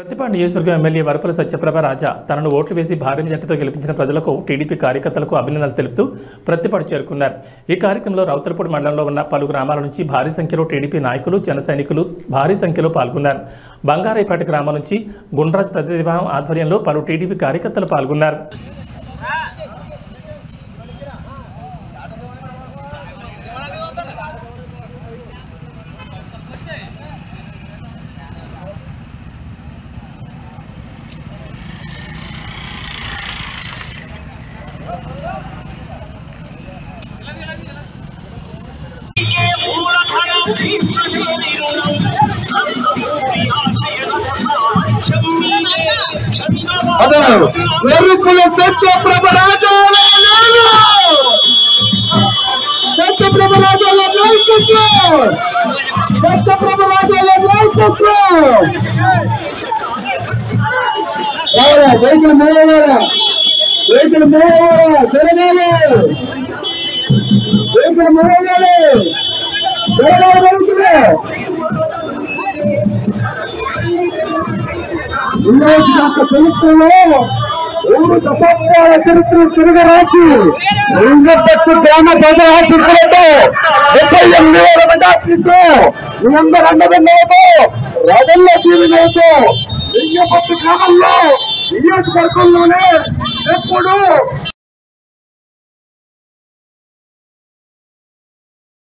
ప్రతిపాడు నియోజకవర్గం ఎమ్మెల్యే వరపుల సత్యప్రభ రాజా తనను ఓట్లు వేసి భారీ మెజార్టీతో గెలిపించిన ప్రజలకు టీడీపీ కార్యకర్తలకు అభినందనలు తెలుపుతూ ప్రతిపాడు చేరుకున్నారు। ఈ కార్యక్రమంలో రౌతలపూడి మండలంలో ఉన్న పలు గ్రామాల నుంచి భారీ సంఖ్యలో టీడీపీ నాయకులు జన సైనికులు భారీ సంఖ్యలో పాల్గొన్నారు। బంగారైపేట గ్రామం నుంచి గుండ్రాజ్ ప్రతిభావం ఆధ్వర్యంలో పలు టీడీపీ కార్యకర్తలు పాల్గొన్నారు। ఊరు దశాబ్దాల చరిత్ర తిరగరాసి లింగపట్టు గ్రామ ప్రజల ఆశీస్సులతో 78,000 మెజార్టీతో మీ అందరూ అండదండలతో రథంలో తీరుతో లింగపట్టు గ్రామంలో నియోజకవర్గంలోనే ఎప్పుడు